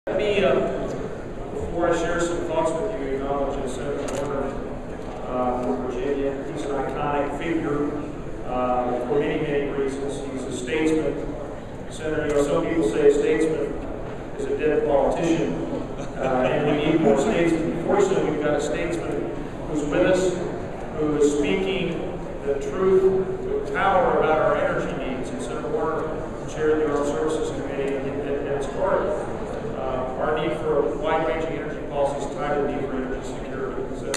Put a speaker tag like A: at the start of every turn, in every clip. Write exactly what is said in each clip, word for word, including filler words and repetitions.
A: Let me, uh, before I share some thoughts with you, acknowledge that Senator Warner uh, from Virginia. He's an iconic figure uh, for many, many reasons. He's a statesman. Senator, you know, some people say a statesman is a dead politician, uh, and we need more statesmen. Fortunately, we've got a statesman who's with us, who is speaking the truth with power about our energy needs. And Senator Warner chaired the Armed Services Committee, and at its heart, Uh, our need for wide-ranging energy policies tied to the need for energy security. So,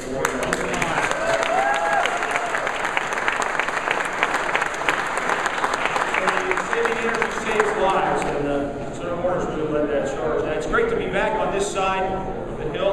A: saving energy saves lives, and uh, Senator Warner's really led that charge. Now, it's great to be back on this side of the hill.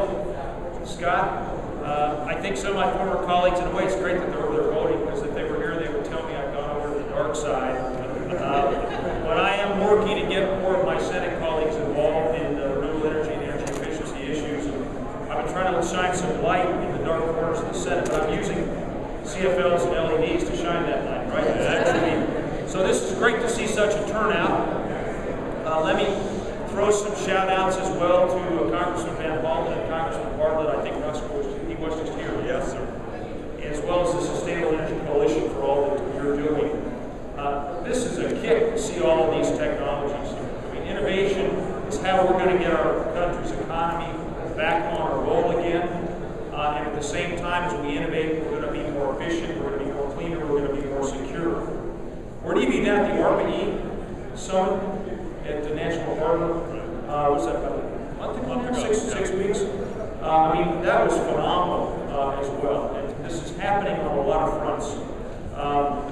A: Scott, uh, I think some of my former colleagues, in a way, it's great that they're over there voting, because if they were here, they would tell me I've gone over to the dark side. Uh, but I am working to get more of my Senate colleagues involved in uh, renewable energy and energy efficiency issues. And I've been trying to shine some light in the dark corners of the Senate, but I'm using C F Ls and L E Ds to shine that light, right? Actually, so this is great to see such a turnout. Uh, let me throw some shout outs as well to uh, Congressman Van Hollen and Congressman Bartlett. I think Russ was, he was just here. Yes, sir. As well as the Sustainable Energy Coalition for all that you're doing. Uh, this is a kick to see all of these technologies. I mean, innovation is how we're going to get our country's economy back on a roll again. Uh, and at the same time as we innovate, we're going to be more efficient, we're going to be more cleaner, we're going to be more secure. We're even at the ARPA-E Summit at the National Harbor. Uh, was that about a month ago? Six, six weeks? Uh, I mean, that was phenomenal uh, as well. And this is happening on a lot of fronts. Um,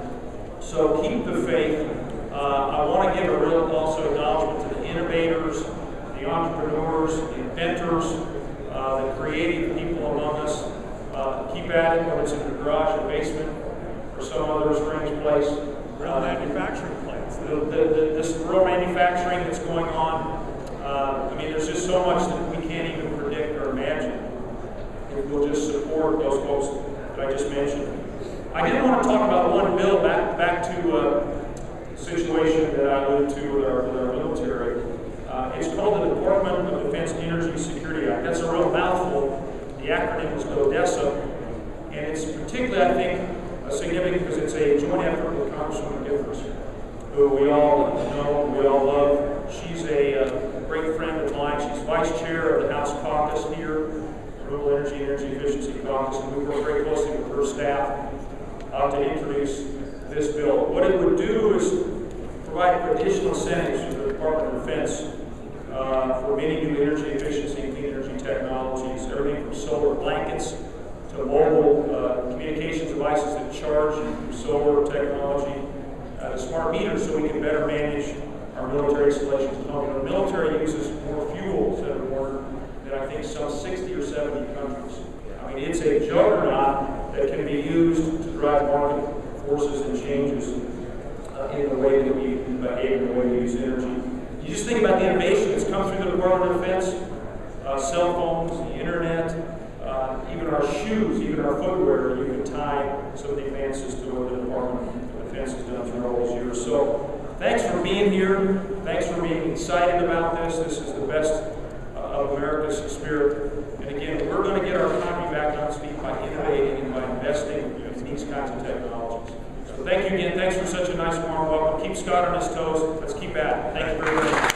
A: So keep the faith. Uh, I want to give a real also acknowledgement to the innovators, the entrepreneurs, the inventors, uh, the creative people among us. Uh, keep at it, whether it's in the garage, the basement, or some other strange place.
B: Real uh, manufacturing plants.
A: The, the, the, this real manufacturing that's going on. Uh, I mean, there's just so much that we can't even predict or imagine. If we'll just support those folks that I just mentioned. I did want to talk about one bill back back to uh, the situation that I alluded to with our, with our military. Uh, it's called the Department of Defense Energy Security Act. That's a real mouthful. The acronym is DODESA, and it's particularly, I think, uh, significant because it's a joint effort with Congresswoman Giffords, who we all know, we all love. She's a uh, great friend of mine. She's vice chair of the House Caucus here, Renewable Energy and Energy Efficiency Caucus, and we work very closely with her staff Uh, to introduce this bill. What it would do is provide additional incentives to the Department of Defense uh, for many new energy efficiency and clean energy technologies, everything from solar blankets to mobile uh, communications devices that charge through solar technology, uh, to smart meters so we can better manage our military installations at home. The military uses more fuel, Senator Warner, than I think some sixty or seventy countries. I mean, it's a juggernaut that can be used to drive market forces and changes uh, in the way that we behave, in the way we use energy. You just think about the innovation that's come through the Department of Defense, uh, cell phones, the internet, uh, even our shoes, even our footwear, you can tie some of the advances to what the Department of Defense has done through all these years. So thanks for being here. Thanks for being excited about this. This is the best uh, of America's spirit. And again, we're going to get our economy back on its feet by innovating and by investing in these kinds of technologies. So thank you again. Thanks for such a nice warm welcome. Keep Scott on his toes. Let's keep at it. Thank you very much.